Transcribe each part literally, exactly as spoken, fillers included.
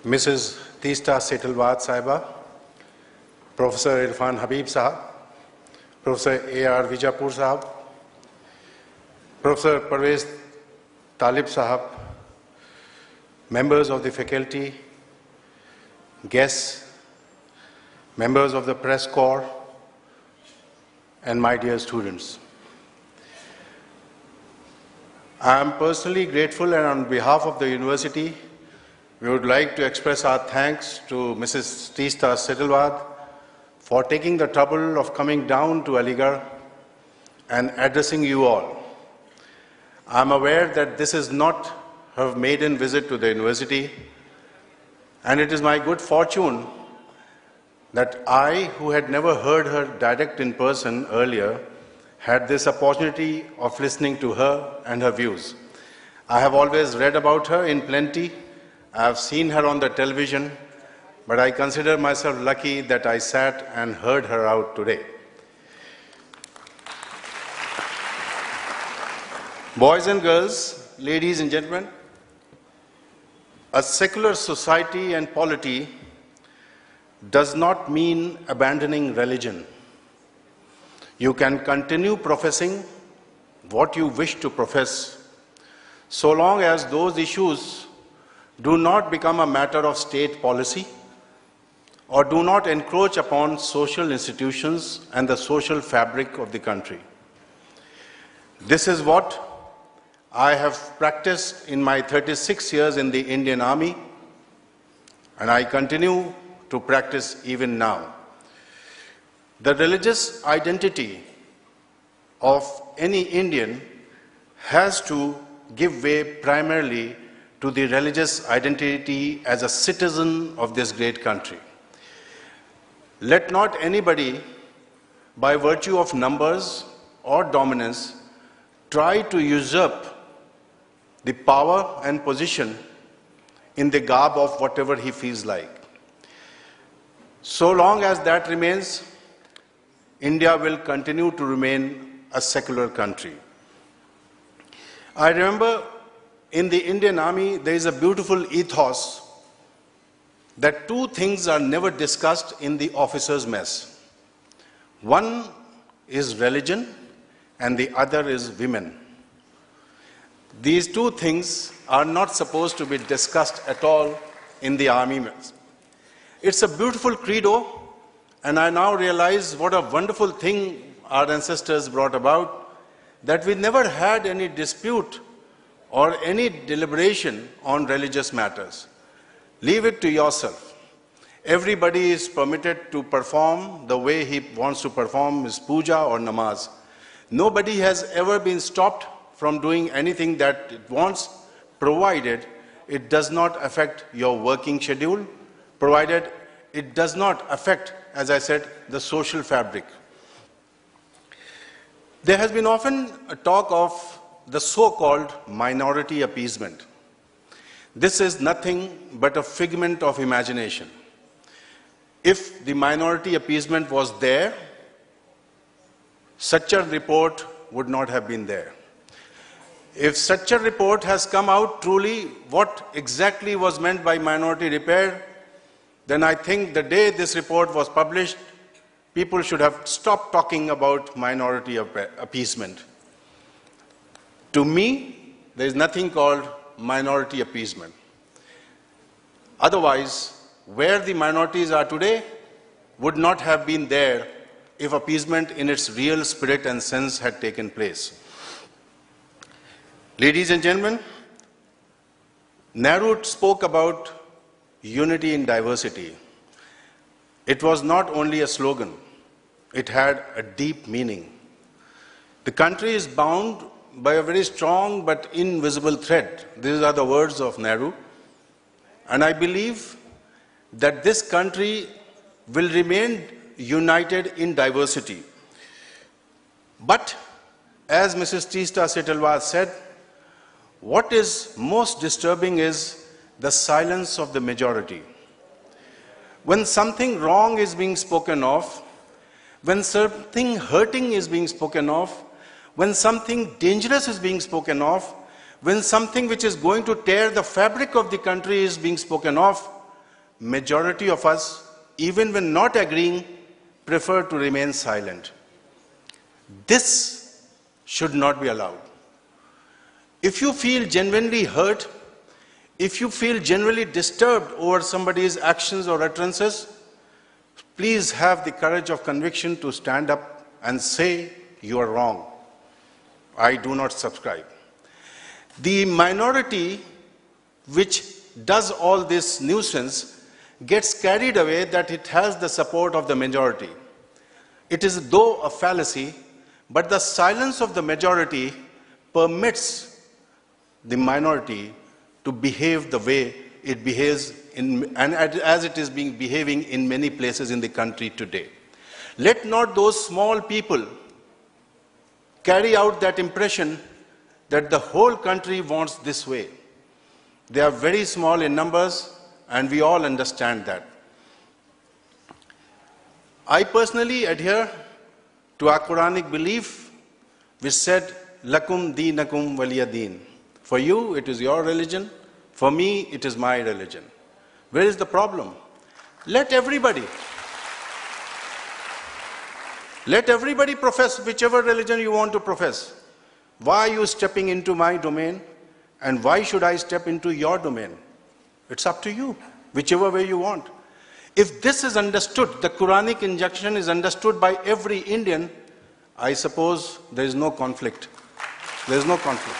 Missus Teesta Setalwad Sahiba, Professor Irfan Habib Sahab, Professor A R Vijapur Sahab, Professor Parvez Talib Sahab, members of the faculty, guests, members of the press corps, and my dear students. I am personally grateful, and on behalf of the university, we would like to express our thanks to Missus Teesta Setalwad for taking the trouble of coming down to Aligarh and addressing you all. I am aware that this is not her maiden visit to the university, and it is my good fortune that I, who had never heard her direct in person earlier, had this opportunity of listening to her and her views. I have always read about her in plenty. I have seen her on the television, but I consider myself lucky that I sat and heard her out today. Boys and girls, ladies and gentlemen, a secular society and polity does not mean abandoning religion. You can continue professing what you wish to profess, so long as those issues do not become a matter of state policy or do not encroach upon social institutions and the social fabric of the country. This is what I have practiced in my thirty-six years in the Indian Army, and I continue to practice even now. The religious identity of any Indian has to give way primarily to the religious identity as a citizen of this great country. Let not anybody, by virtue of numbers or dominance, try to usurp the power and position in the garb of whatever he feels like. So long as that remains, India will continue to remain a secular country. I remember in the Indian Army, there is a beautiful ethos that two things are never discussed in the officers' mess. One is religion and the other is women. These two things are not supposed to be discussed at all in the army mess. It's a beautiful credo, and I now realize what a wonderful thing our ancestors brought about, that we never had any dispute or any deliberation on religious matters. Leave it to yourself. Everybody is permitted to perform the way he wants to perform his puja or namaz. Nobody has ever been stopped from doing anything that it wants, provided it does not affect your working schedule, provided it does not affect, as I said, the social fabric. There has been often a talk of the so-called minority appeasement. This is nothing but a figment of imagination. If the minority appeasement was there, such a report would not have been there. If such a report has come out truly what exactly was meant by minority repair, then I think the day this report was published, people should have stopped talking about minority appeasement. To me, there is nothing called minority appeasement. Otherwise, where the minorities are today would not have been there if appeasement in its real spirit and sense had taken place. Ladies and gentlemen, Nehru spoke about unity in diversity. It was not only a slogan, it had a deep meaning. The country is bound by a very strong but invisible thread. These are the words of Nehru. And I believe that this country will remain united in diversity. But, as Missus Teesta Setalwad said, what is most disturbing is the silence of the majority. When something wrong is being spoken of, when something hurting is being spoken of, when something dangerous is being spoken of, when something which is going to tear the fabric of the country is being spoken of, majority of us, even when not agreeing, prefer to remain silent. This should not be allowed. If you feel genuinely hurt, if you feel genuinely disturbed over somebody's actions or utterances, please have the courage of conviction to stand up and say, you are wrong. I do not subscribe. The minority which does all this nuisance gets carried away that it has the support of the majority. It is though a fallacy, but the silence of the majority permits the minority to behave the way it behaves in, and as it is being behaving in many places in the country today. Let not those small people carry out that impression that the whole country wants this way. They are very small in numbers, and we all understand that. I personally adhere to our Quranic belief, which said, Lakum deenakum waliya deen. For you, it is your religion. For me, it is my religion. Where is the problem? Let everybody, let everybody profess whichever religion you want to profess. Why are you stepping into my domain? And why should I step into your domain? It's up to you, whichever way you want. If this is understood, the Quranic injunction is understood by every Indian, I suppose there is no conflict. There is no conflict.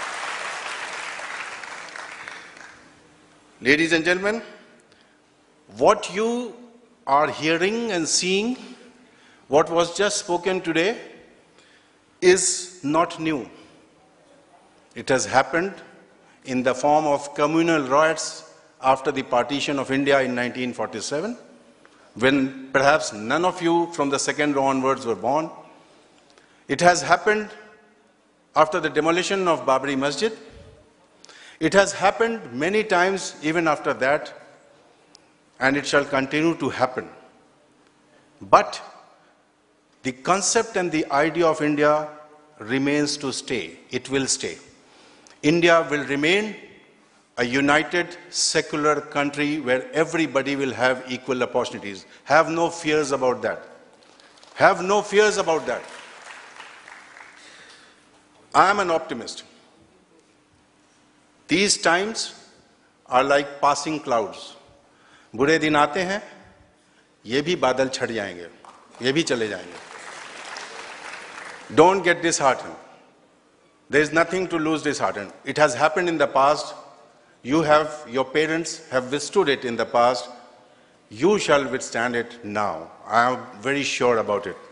Ladies and gentlemen, what you are hearing and seeing, what was just spoken today, is not new. It has happened in the form of communal riots after the partition of India in nineteen forty-seven, when perhaps none of you from the second row onwards were born. It has happened after the demolition of Babri Masjid. It has happened many times even after that, and it shall continue to happen. But the concept and the idea of India remains to stay. It will stay. India will remain a united, secular country where everybody will have equal opportunities. Have no fears about that. Have no fears about that. I am an optimist. These times are like passing clouds. बुरे दिन आते हैं, ये भी बादल छट जाएंगे, ये भी चले जाएंगे. Don't get disheartened. There is nothing to lose disheartened. It has happened in the past. You have, your parents have withstood it in the past. You shall withstand it now. I am very sure about it.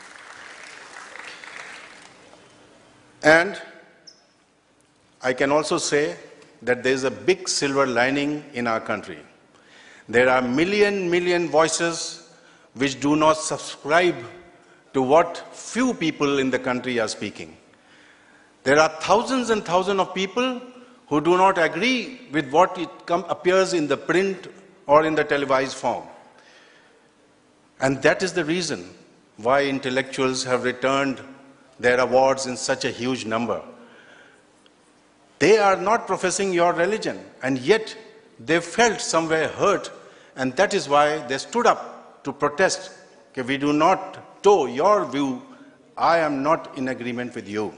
And I can also say that there is a big silver lining in our country. There are million, million voices which do not subscribe to what few people in the country are speaking. There are thousands and thousands of people who do not agree with what it come, appears in the print or in the televised form. And that is the reason why intellectuals have returned their awards in such a huge number. They are not professing your religion, and yet they felt somewhere hurt, and that is why they stood up to protest. Okay, we do not toe your view. I am not in agreement with you.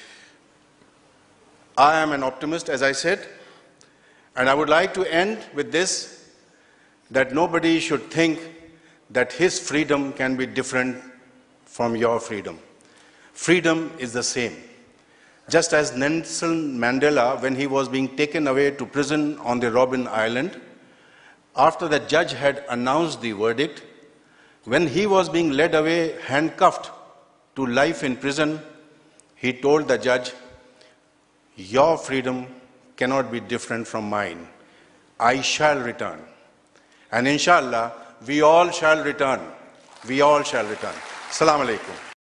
I am an optimist, as I said, and I would like to end with this, that nobody should think that his freedom can be different from your freedom. Freedom is the same. Just as Nelson Mandela, when he was being taken away to prison on the Robben Island, after the judge had announced the verdict, when he was being led away handcuffed to life in prison, he told the judge, your freedom cannot be different from mine. I shall return. And inshallah, we all shall return. We all shall return. Assalamu alaikum.